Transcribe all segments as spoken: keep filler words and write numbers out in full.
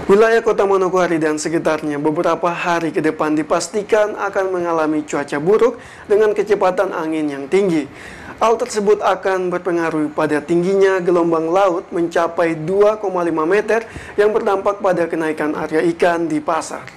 Wilayah Kota Manokwari dan sekitarnya beberapa hari ke depan dipastikan akan mengalami cuaca buruk dengan kecepatan angin yang tinggi. Hal tersebut akan berpengaruh pada tingginya gelombang laut mencapai dua koma lima meter yang berdampak pada kenaikan harga ikan di pasar.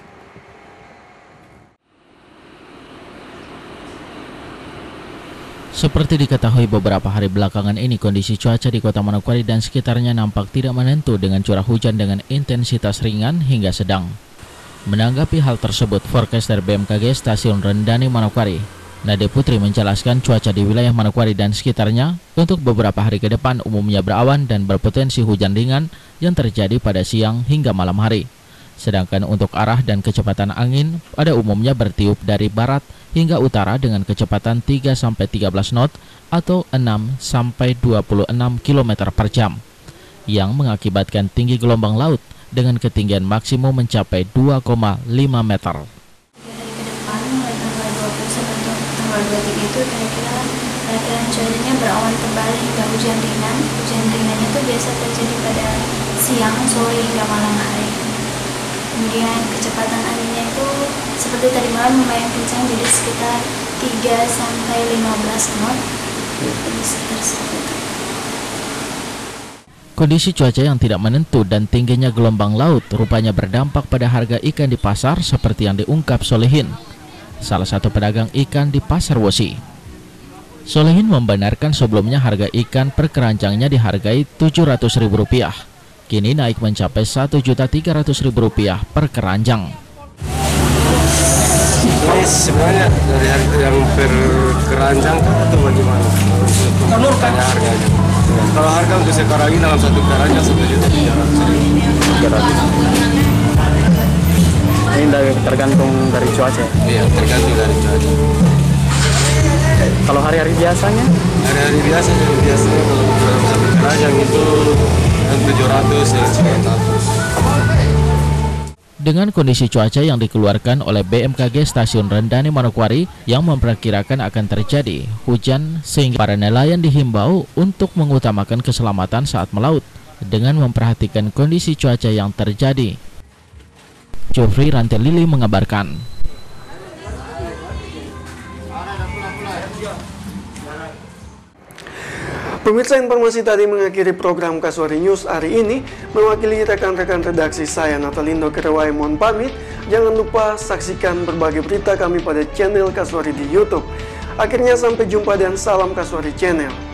Seperti diketahui beberapa hari belakangan ini, kondisi cuaca di Kota Manokwari dan sekitarnya nampak tidak menentu dengan curah hujan dengan intensitas ringan hingga sedang. Menanggapi hal tersebut, forecaster B M K G Stasiun Rendani Manokwari, Nade Putri menjelaskan cuaca di wilayah Manokwari dan sekitarnya untuk beberapa hari ke depan umumnya berawan dan berpotensi hujan ringan yang terjadi pada siang hingga malam hari. Sedangkan untuk arah dan kecepatan angin pada umumnya bertiup dari barat hingga utara dengan kecepatan tiga sampai tiga belas knot atau enam sampai dua puluh enam kilometer per jam, yang mengakibatkan tinggi gelombang laut dengan ketinggian maksimum mencapai dua koma lima meter. Tanggal dua puluh tiga itu kira-kira perkiraan cuacanya berawan tebal hingga hujan ringan. Hujan ringan itu biasa terjadi pada siang, sore hingga malam hari. Kemudian kecepatan anginnya itu seperti tadi malam lumayan kencang, jadi sekitar tiga sampai lima belas knot. Kondisi cuaca yang tidak menentu dan tingginya gelombang laut rupanya berdampak pada harga ikan di pasar seperti yang diungkap Solehin, salah satu pedagang ikan di Pasar Wosi. Solehin membenarkan sebelumnya harga ikan per keranjangnya dihargai tujuh ratus ribu rupiah. Kini naik mencapai satu juta tiga ratus ribu rupiah per keranjang. Ini sebenarnya dari harga yang per keranjang itu bagaimana? Untuk tanya harganya. Kalau harga untuk sekarang ini dalam satu keranjang satu juta tiga ratus ribu. Ini dari, tergantung dari cuaca. Iya, tergantung dari cuaca. Kalau hari-hari biasanya? Hari-hari biasa, biasanya kalau dalam satu keranjang itu tujuh ratus dan sembilan ratus. Dengan kondisi cuaca yang dikeluarkan oleh B M K G Stasiun Rendani Manokwari yang memperkirakan akan terjadi hujan, sehingga para nelayan dihimbau untuk mengutamakan keselamatan saat melaut dengan memperhatikan kondisi cuaca yang terjadi. Jofri Rantelili mengabarkan. Pemirsa, informasi tadi mengakhiri program Kasuari News hari ini. Mewakili rekan-rekan redaksi saya Natalindo Kerewai mohon pamit. Jangan lupa saksikan berbagai berita kami pada channel Kasuari di YouTube. Akhirnya sampai jumpa dan salam Kasuari Channel.